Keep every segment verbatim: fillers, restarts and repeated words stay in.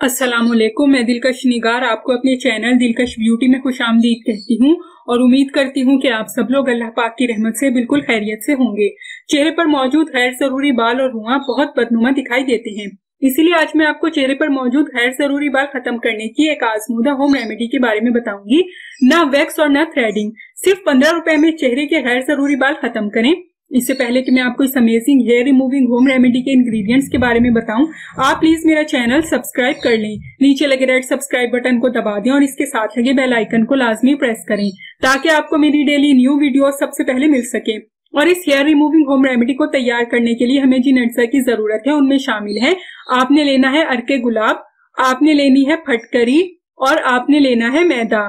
अस्सलामुअलैकुम, मैं दिलकश निगार आपको अपने चैनल दिलकश ब्यूटी में खुशामदीद कहती हूँ और उम्मीद करती हूँ कि आप सब लोग अल्लाह पाक की रहमत से बिल्कुल खैरियत से होंगे। चेहरे पर मौजूद गैर जरूरी बाल और रुआं बहुत बदनुमा दिखाई देते हैं, इसीलिए आज मैं आपको चेहरे पर मौजूद गैर जरूरी बाल खत्म करने की एक आजमूदा होम रेमेडी के बारे में बताऊंगी। ना वैक्स और ना थ्रेडिंग, सिर्फ पंद्रह रुपए में चेहरे के गैर जरूरी बाल खत्म करें। इससे पहले कि मैं आपको इस amazing hair removing home remedy के इंग्रेडिएंट्स के बारे में बताऊं, आप प्लीज मेरा चैनल सब्सक्राइब कर लें। नीचे लगे रेड सब्सक्राइब बटन को दबा दें और इसके साथ लगे बेल आइकन को लाजमी प्रेस करें ताकि आपको मेरी डेली न्यू वीडियो सबसे पहले मिल सके। और इस हेयर रिमूविंग होम रेमेडी को तैयार करने के लिए हमें जिन अज्जा की जरूरत है उनमें शामिल है, आपने लेना है अर्के गुलाब, आपने लेनी है फटकरी और आपने लेना है मैदा।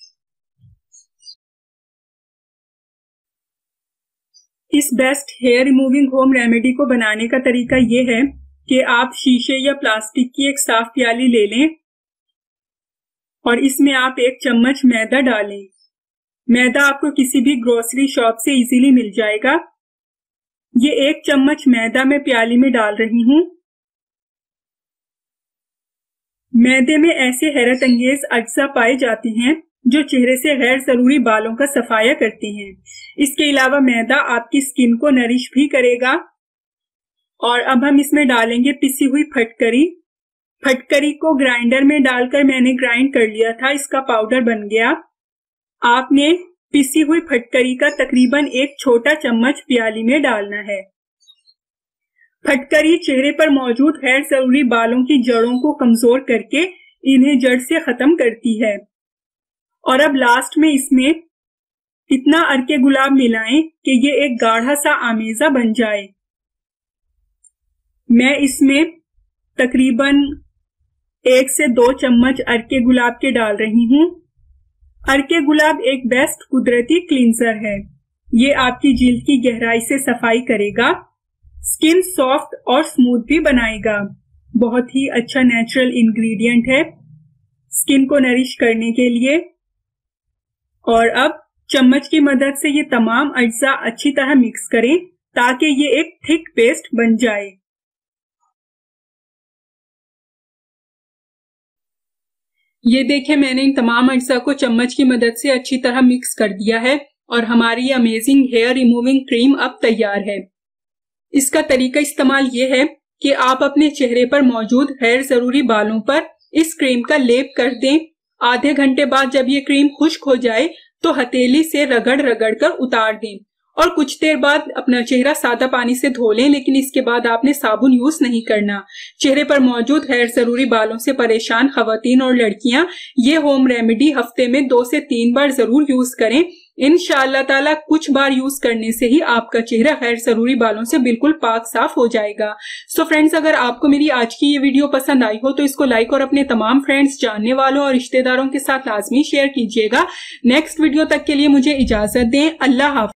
इस best hair removing home remedy को बनाने का तरीका ये है कि आप शीशे या प्लास्टिक की एक साफ प्याली ले लें और इसमें आप एक चम्मच मैदा डालें। मैदा आपको किसी भी ग्रोसरी शॉप से इजीली मिल जाएगा। ये एक चम्मच मैदा मैं प्याली में डाल रही हूं। मैदे में ऐसे हैरत अंगेज अज्जा पाए जाते हैं जो चेहरे से गैर जरूरी बालों का सफाया करते हैं। इसके अलावा मैदा आपकी स्किन को नरिश भी करेगा। और अब हम इसमें डालेंगे पिसी हुई फटकरी। फटकरी को ग्राइंडर में डालकर मैंने ग्राइंड कर लिया था, इसका पाउडर बन गया। आपने पिसी हुई फटकरी का तकरीबन एक छोटा चम्मच प्याली में डालना है। फटकरी चेहरे पर मौजूद गैर जरूरी बालों की जड़ों को कमजोर करके इन्हें जड़ से खत्म करती है। और अब लास्ट में इसमें इतना अर्के गुलाब मिलाएं कि ये एक गाढ़ा सा आमेजा बन जाए। मैं इसमें तकरीबन एक से दो चम्मच अर्के गुलाब के डाल रही हूं। अर्के गुलाब एक बेस्ट कुदरती क्लींजर है। ये आपकी जिल्द की गहराई से सफाई करेगा, स्किन सॉफ्ट और स्मूथ भी बनाएगा। बहुत ही अच्छा नेचुरल इंग्रेडिएंट है स्किन को नरिश करने के लिए। और अब चम्मच की मदद से ये तमाम अज्जा अच्छी तरह मिक्स करें ताकि ये एक थिक पेस्ट बन जाए। ये देखें, मैंने इन तमाम अज्जा को चम्मच की मदद से अच्छी तरह मिक्स कर दिया है और हमारी अमेजिंग हेयर रिमूविंग क्रीम अब तैयार है। इसका तरीका इस्तेमाल ये है कि आप अपने चेहरे पर मौजूद गैर जरूरी बालों पर इस क्रीम का लेप कर दें। आधे घंटे बाद जब ये क्रीम खुश्क हो जाए तो हथेली से रगड़ रगड़ कर उतार दें और कुछ देर बाद अपना चेहरा सादा पानी से धो लें, लेकिन इसके बाद आपने साबुन यूज नहीं करना। चेहरे पर मौजूद गैर जरूरी बालों से परेशान खवातीन और लड़कियां ये होम रेमेडी हफ्ते में दो से तीन बार जरूर यूज करें। इंशाअल्लाह ताला कुछ बार यूज करने से ही आपका चेहरा गैर जरूरी बालों से बिल्कुल पाक साफ हो जाएगा। सो फ्रेंड्स, अगर आपको मेरी आज की ये वीडियो पसंद आई हो तो इसको लाइक और अपने तमाम फ्रेंड्स, जानने वालों और रिश्तेदारों के साथ लाजमी शेयर कीजिएगा। नेक्स्ट वीडियो तक के लिए मुझे इजाजत दें। अल्लाह हाफ़िज़।